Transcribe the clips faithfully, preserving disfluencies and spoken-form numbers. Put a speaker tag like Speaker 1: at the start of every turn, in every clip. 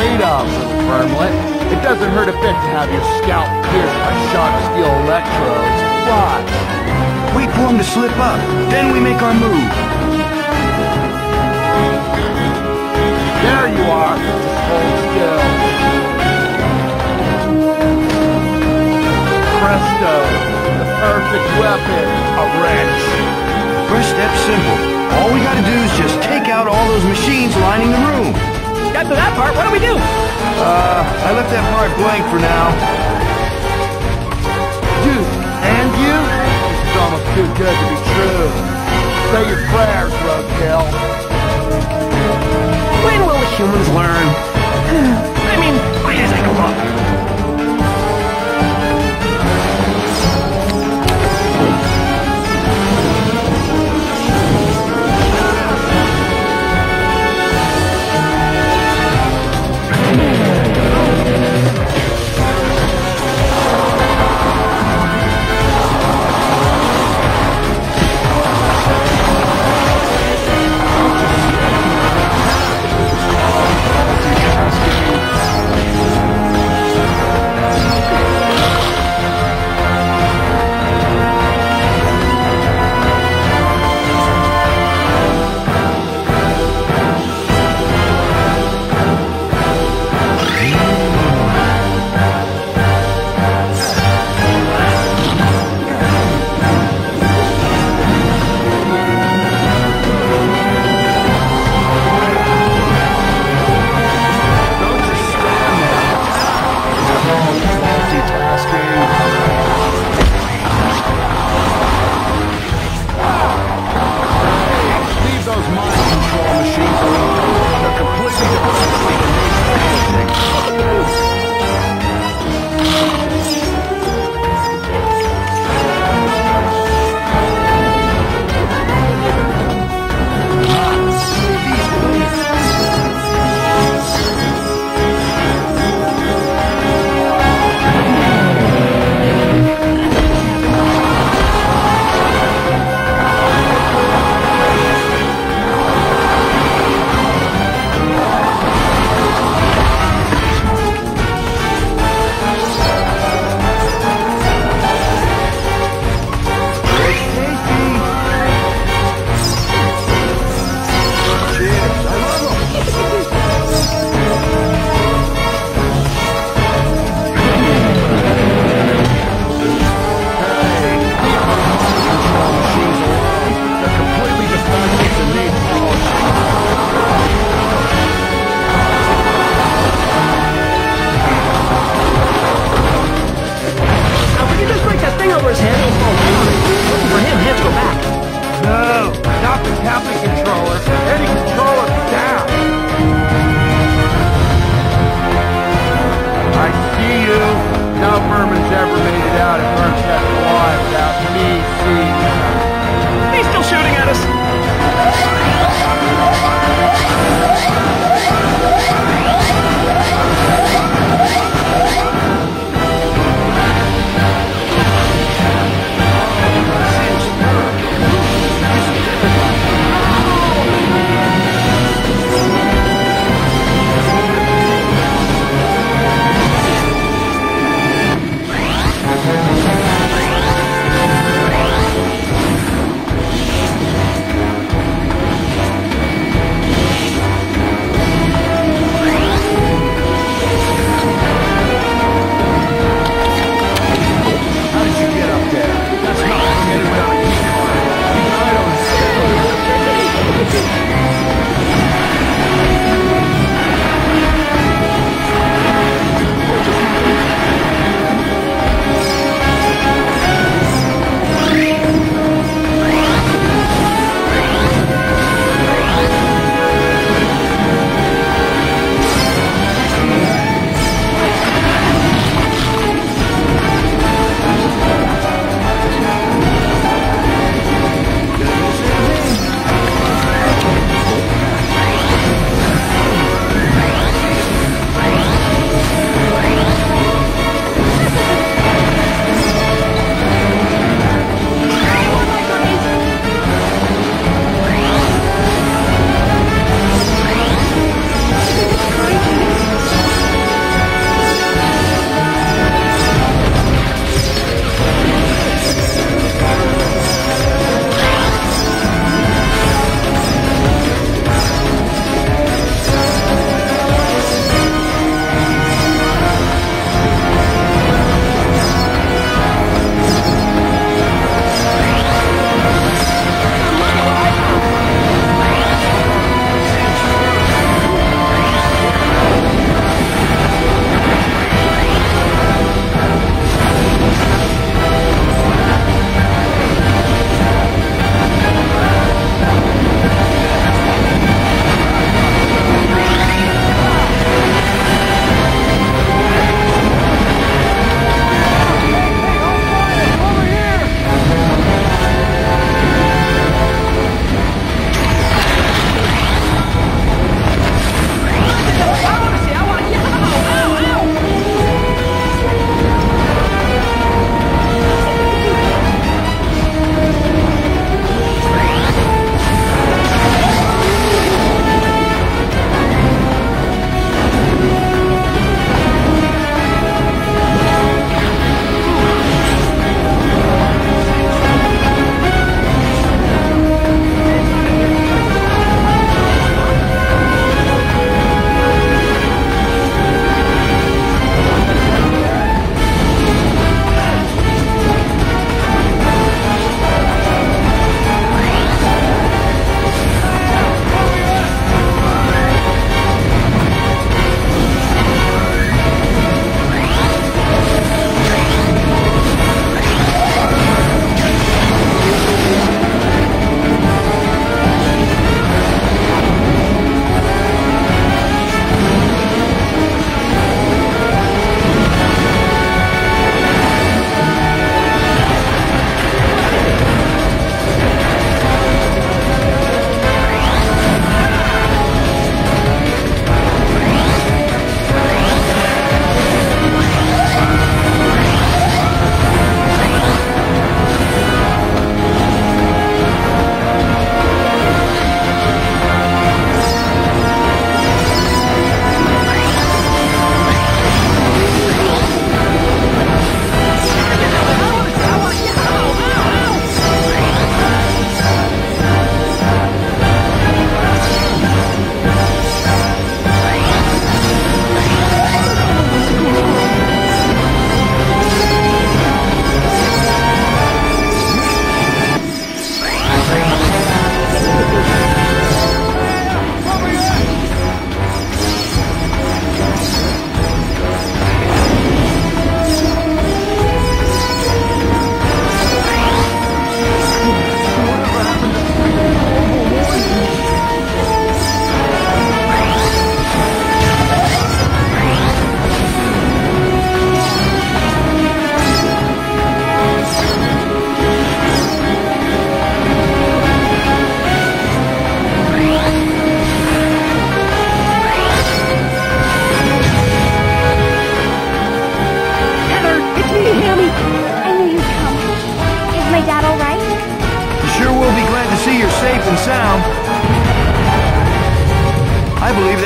Speaker 1: afraid of, little vermlet. It doesn't hurt a bit to have your scalp pierced by sharp steel electrodes. Why?
Speaker 2: Wait for him to slip up, then we make our move.
Speaker 1: There you are. Just hold still. Presto. The perfect weapon. A wrench.
Speaker 2: First step's simple. All we gotta do is just take out all those machines lining the room.
Speaker 3: Got to that part, what do we do?
Speaker 2: Uh, I left that part blank for now.
Speaker 1: Dude, and you? This is almost too good to be true. Say your prayers, roadkill.
Speaker 3: When will the humans learn? I mean, why does I go up?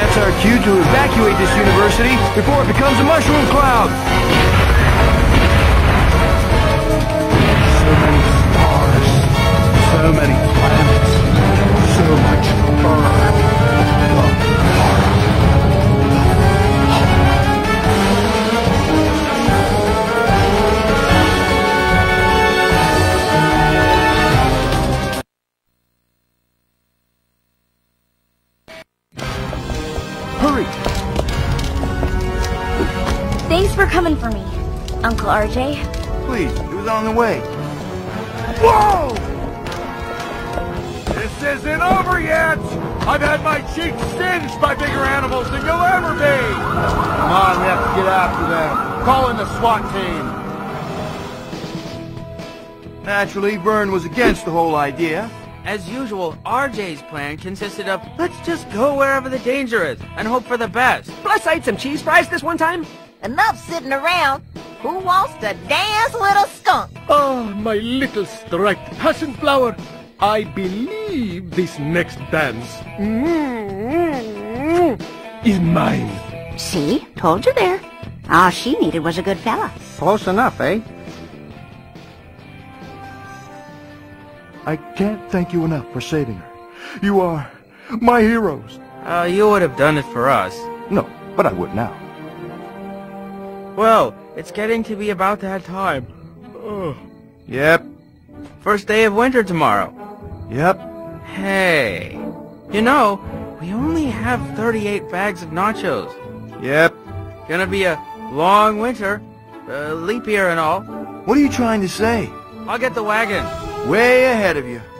Speaker 2: That's our cue to evacuate this university before it becomes a mushroom cloud.
Speaker 1: So many stars, so many planets, so much burn. Hurry!
Speaker 4: Thanks for coming for me, Uncle R J.
Speaker 2: Please, it was on the way.
Speaker 1: Whoa! This isn't over yet! I've had my cheeks singed by bigger animals than you'll ever be! Come on, let's get after them. Call in the SWAT team.
Speaker 2: Naturally, Verne was against the whole idea.
Speaker 3: As usual, R J's plan consisted of, let's just go wherever the danger is, and hope for the best.
Speaker 5: Plus, I ate some cheese fries this one time.
Speaker 6: Enough sitting around. Who wants to dance with a skunk?
Speaker 7: Oh, my little striped passion flower. I believe this next dance is mine.
Speaker 8: See? Told you there. All she needed was a good fella.
Speaker 5: Close enough, eh?
Speaker 1: I can't thank you enough for saving her. You are my heroes.
Speaker 3: Uh, you would have done it for us.
Speaker 1: No, but I would now.
Speaker 3: Well, it's getting to be about that time. Ugh.
Speaker 2: Yep,
Speaker 3: First day of winter tomorrow.
Speaker 2: yep.
Speaker 3: Hey, you know, we only have thirty-eight bags of nachos.
Speaker 2: Yep.
Speaker 3: Gonna be a long winter, uh, leap year and all.
Speaker 2: What are you trying to say?
Speaker 3: I'll get the wagon.
Speaker 2: Way ahead of you.